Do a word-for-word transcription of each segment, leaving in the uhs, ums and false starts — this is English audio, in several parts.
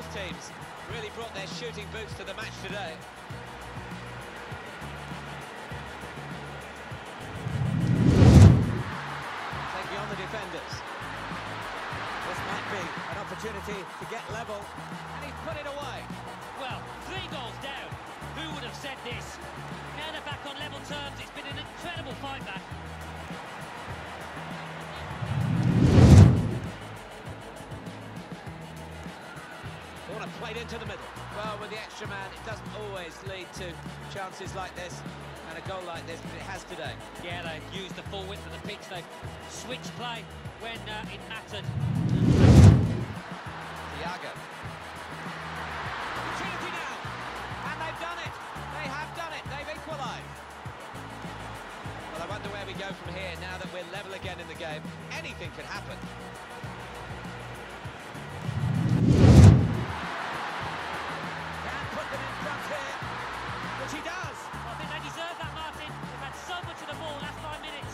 Both teams really brought their shooting boots to the match today. Taking on the defenders. This might be an opportunity to get level, and he's put it away. Well, three goals down. Who would have said this? Now they're back on level terms. It's been an incredible fight back. Corner played into the middle. Well, with the extra man, it doesn't always lead to chances like this and a goal like this, but it has today. Yeah, they've used the full width of the pitch. They've switched play when uh, it mattered. Thiago. Opportunity now, and they've done it. They have done it. They've equalised. Well, I wonder where we go from here now that we're level again in the game. Anything can happen. Can put them in front here, which he does. I think they deserve that, Martin. They've had so much of the ball last five minutes.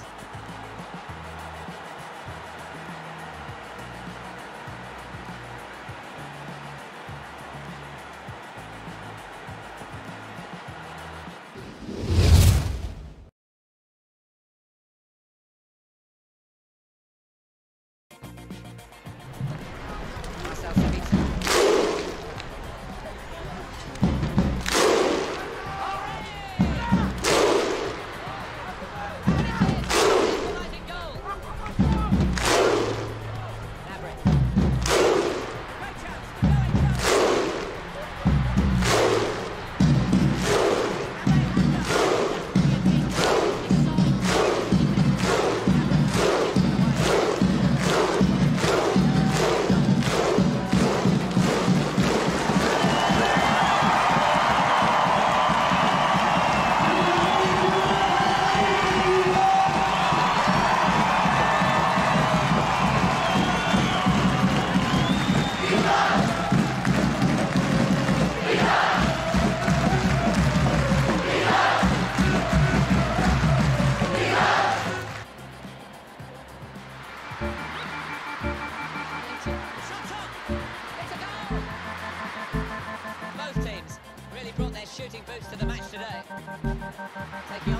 Both teams really brought their shooting boots to the match today. Taking